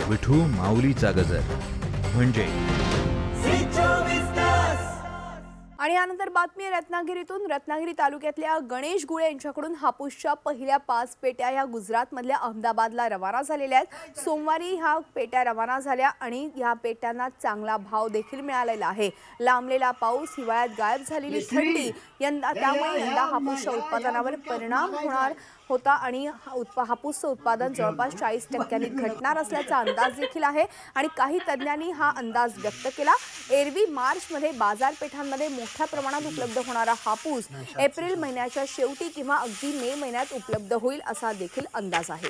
विठू माऊलीचा गजर म्हणजे। आणि यानंतर बातमी रत्नागिरीतून। रत्नागिरी तालुक्यातल्या गणेश गुळे यांच्याकडून हापूसच्या पहिल्या 5 पेट्या ह्या गुजरातमधल्या अहमदाबादला रवाना झालेल्या आहेत। सोमवारी ह्या पेट्या रवाना झाल्या आणि ह्या पेट्यांना चांगला भाव देखील मिळालेला आहे। लांबलेला पाऊस, हिवाळ्यात गायब झालेली थंडी त्यामुळे यंदा हापूसच्या उत्पादनावर परिणाम होणार होता आणि हापूसचं उत्पादन जवळपास 40% घटणार असल्याचा अंदाज देखील आहे आणि काही तज्ञांनी हा अंदाज व्यक्त केला। एरवी मार्चमध्ये बाजारपेठांमध्ये मोठ्या प्रमाणात उपलब्ध होणारा हापूस एप्रिल महिन्याच्या शेवटी किंवा अगदी मे महिन्यात उपलब्ध होईल असा देखील अंदाज आहे।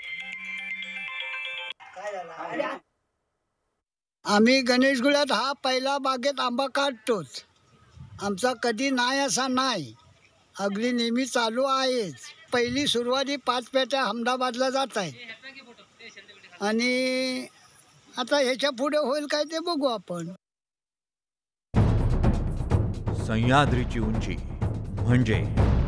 आम्ही गणेशगुळ्यात हा पहिला बागेत आंबा काढतोच। आमचा कधी नाही असा नाही, अगदी नेहमी चालू आहेच। पहिली सुरुवाती 5 पेट्या अहमदाबादला जात आहेत आणि आता ह्याच्या पुढे होईल काय ते बघू आपण। सह्याद्रीची उंची म्हणजे।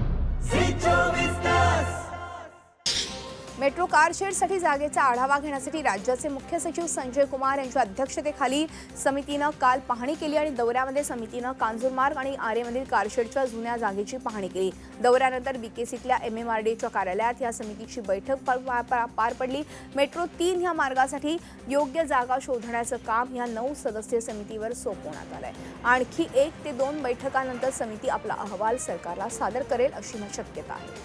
मेट्रो कारशेडसाठी जागेचा आढावा घेण्यासाठी राज्याचे मुख्य सचिव संजय कुमार यांच्या अध्यक्षतेखाली समितीनं काल पाहणी केली आणि दौऱ्यामध्ये समितीनं कांजूरमार्ग आणि आरेमधील कारशेडच्या जुन्या जागेची पाहणी केली। दौऱ्यानंतर बीकेसीतल्या MMRDच्या कार्यालयात या समितीची बैठक पार पडली। मेट्रो 3 ह्या मार्गासाठी योग्य जागा शोधण्याचं काम ह्या 9 सदस्यीय समितीवर सोपवण्यात आलंय। आणखी 1 ते 2 बैठकांनंतर समिती आपला अहवाल सरकारला सादर करेल अशी शक्यता आहे।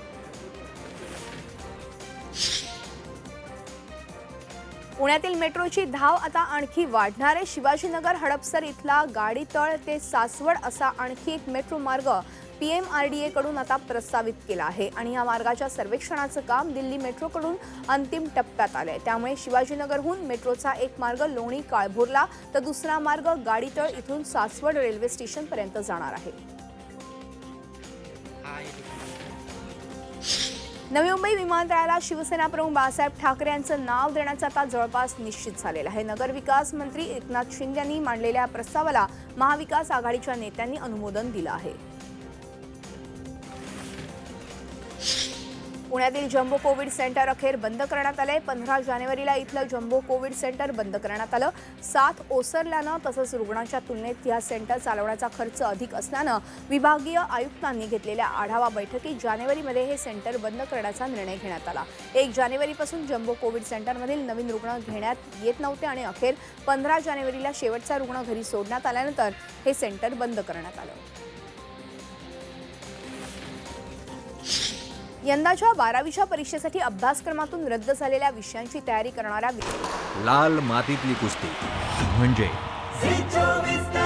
पुण्यातील मेट्रोची धाव आता आणखी वाढणार आहे। शिवाजीनगर हडपसर इथला गाडीतळ ते सासवड असा आणखी एक मेट्रो मार्ग PMRDA कडून आता प्रस्तावित केला आहे आणि या मार्गाच्या सर्वेक्षणाचं काम दिल्ली मेट्रोकडून अंतिम टप्प्यात आलंय। त्यामुळे शिवाजीनगरहून मेट्रोचा एक मार्ग लोणी काळभोरला तर दुसरा मार्ग गाडीतळ इथून सासवड रेल्वे स्टेशन पर्यंत जाणार आहे। नवी मुंबई विमानतळाला शिवसेना प्रमुख बाळासाहेब ठाकरे यांचं नाव देण्याचं आता जवळपास निश्चित झालेलं आहे। नगरविकास मंत्री एकनाथ शिंदे यांनी मांडलेल्या प्रस्तावाला महाविकास आघाडीच्या नेत्यांनी अनुमोदन दिलं आहे। पुण्यातील जम्बो कोविड सेंटर अखेर बंद करण्यात आले। 15 जानेवारीला इथलं जम्बो कोविड सेंटर बंद करण्यात आलं। 7 ओसरल्यानं तसंच रुग्णांच्या तुलनेत या सेंटर चालवण्याचा खर्च अधिक असल्यानं विभागीय आयुक्तांनी घेतलेल्या आढावा बैठकीत जानेवारीमध्ये हे सेंटर बंद करण्याचा निर्णय घेण्यात आला। 1 जानेवारीपासून जम्बो कोविड सेंटरमधील नवीन रुग्ण घेण्यात येत नव्हते आणि अखेर 15 जानेवारीला शेवटचा रुग्ण घरी सोडण्यात आल्यानंतर हे सेंटर बंद करण्यात आलं। यंदाच्या 12वीच्या परीक्षेसाठी अभ्यासक्रमातून रद्द झालेल्या विषयांची तयारी करणाऱ्या लाल मातीतली कुस्ती म्हणजे।